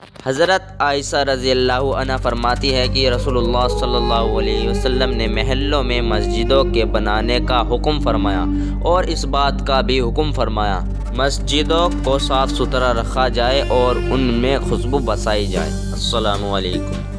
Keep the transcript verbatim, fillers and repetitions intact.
हज़रत आयशा रज़ियल्लाहु अन्हा फरमाती है कि रसूलुल्लाह सल्लल्लाहु अलैहि वसल्लम ने महल्लों में मस्जिदों के बनाने का हुक्म फरमाया और इस बात का भी हुक्म फरमाया मस्जिदों को साफ़ सुथरा रखा जाए और उनमें खुशबू बसाई जाए। अस्सलामु अलैकुम।